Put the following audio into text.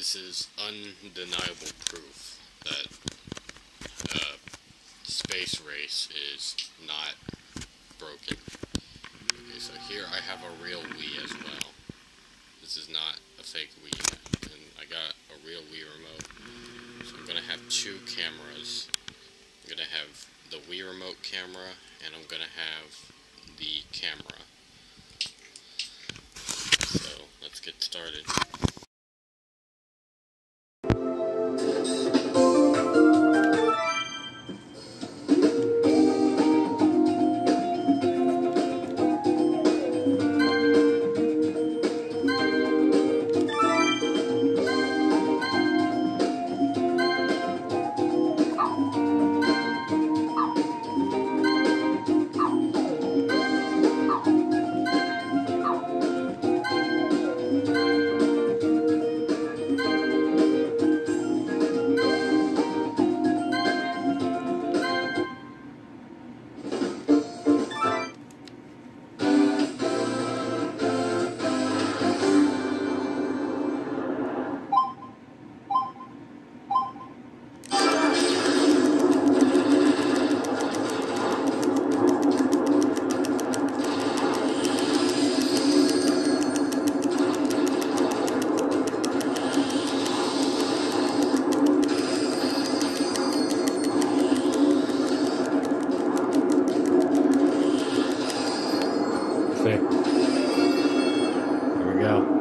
This is undeniable proof that Space Race is not broken. Okay, so here I have a real Wii as well. This is not a fake Wii, and I got a real Wii remote. So I'm gonna have two cameras. I'm gonna have the Wii remote camera, and I'm gonna have the camera. So let's get started. Here we go.